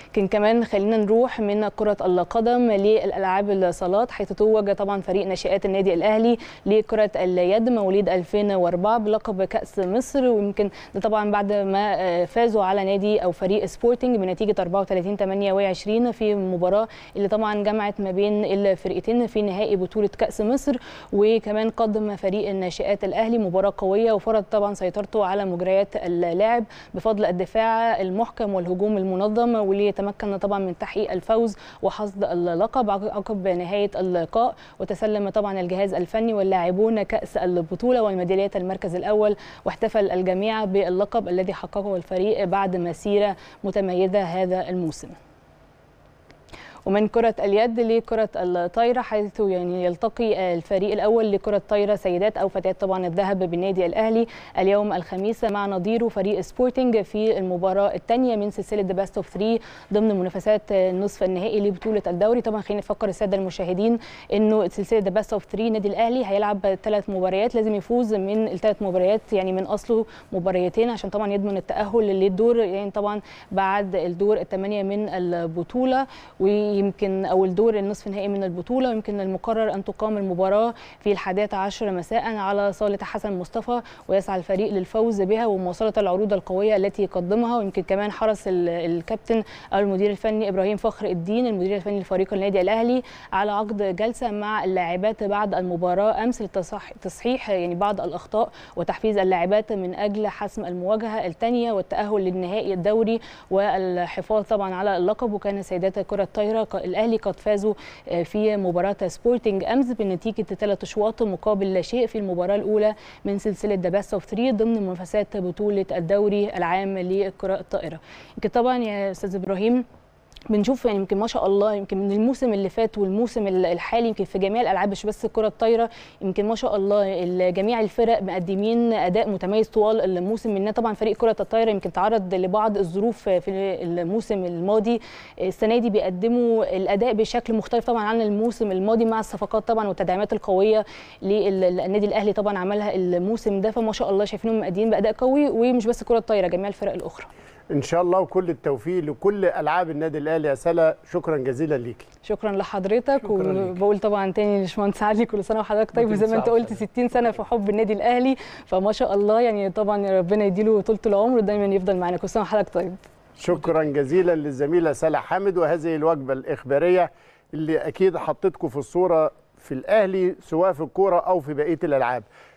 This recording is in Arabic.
لكن كمان خلينا نروح من كرة القدم للألعاب الصالات، حيث توج طبعا فريق ناشئات النادي الأهلي لكرة اليد مواليد 2004 بلقب كأس مصر، ويمكن ده طبعا بعد ما فازوا على نادي أو فريق سبورتنج بنتيجة 34-28 في مباراة اللي طبعا جمعت ما بين الفرقتين في نهائي بطولة كأس مصر. وكمان قدم فريق الناشئات الأهلي مباراة قوية وفرض طبعا سيطرته على مجريات اللعب بفضل الدفاع المحكم والهجوم المنظم، واللي يتمكن طبعا من تحقيق الفوز وحصد اللقب عقب نهاية اللقاء. وتسلم طبعا الجهاز الفني واللاعبون كأس البطولة والميداليات المركز الأول، واحتفل الجميع باللقب الذي حققه الفريق بعد مسيرة متميزة هذا الموسم. ومن كرة اليد لكرة الطايرة، حيث يلتقي الفريق الأول لكرة طايرة سيدات أو فتيات طبعا الذهب بالنادي الأهلي اليوم الخميس مع نظيره فريق سبورتنج في المباراة الثانية من سلسلة ذا بيست اوف 3 ضمن منافسات النصف النهائي لبطولة الدوري. طبعا خلينا نفكر السادة المشاهدين إنه سلسلة ذا بيست اوف 3 النادي الأهلي هيلعب 3 مباريات، لازم يفوز من ال3 مباريات من أصله مباريتين عشان طبعا يضمن التأهل للدور طبعا بعد الدور الثمانية من البطولة، ويمكن او الدور النصف النهائي من البطوله. ويمكن المقرر ان تقام المباراه في 11 مساء على صاله حسن مصطفى، ويسعى الفريق للفوز بها ومواصله العروض القويه التي يقدمها. ويمكن كمان حرص الكابتن او المدير الفني ابراهيم فخر الدين المدير الفني لفريق النادي الاهلي على عقد جلسه مع اللاعبات بعد المباراه امس لتصحيح بعض الاخطاء وتحفيز اللاعبات من اجل حسم المواجهه الثانيه والتاهل للنهائي الدوري والحفاظ طبعا على اللقب. وكان سيدات كره الطايره الأهلي قد فازوا في مباراة سبورتنج أمس بنتيجة 3 أشواط مقابل لا شيء في المباراة الأولى من سلسلة ذا بيست اوف 3 ضمن منافسات بطولة الدوري العام لكرة الطائرة. يمكن طبعا يا أستاذ إبراهيم بنشوف يمكن ما شاء الله يمكن من الموسم اللي فات والموسم الحالي يمكن في جميع الالعاب مش بس الكره الطايره، يمكن ما شاء الله جميع الفرق مقدمين اداء متميز طوال الموسم. منها طبعا فريق كره الطايره يمكن تعرض لبعض الظروف في الموسم الماضي، السنه دي بيقدموا الاداء بشكل مختلف طبعا عن الموسم الماضي مع الصفقات طبعا والتدعيمات القويه للنادي الاهلي طبعا عملها الموسم ده. فما شاء الله شايفينهم مقدمين باداء قوي، ومش بس كره الطايره جميع الفرق الاخرى. ان شاء الله وكل التوفيق لكل العاب النادي الاهلي. يا سلا شكرا جزيلا ليكي. شكرا لحضرتك، وبقول طبعا تاني لباشمهندس علي كل سنه وحضرتك طيب، وزي ما انت قلت 60 سنه في حب النادي الاهلي، فما شاء الله طبعا ربنا يديله طول العمر ودايما يفضل معانا. كل سنه وحضرتك طيب. شكرا جزيلا للزميله سلا حامد، وهذه الوجبه الاخباريه اللي اكيد حطيتكم في الصوره في الاهلي سواء في الكوره او في بقيه الالعاب.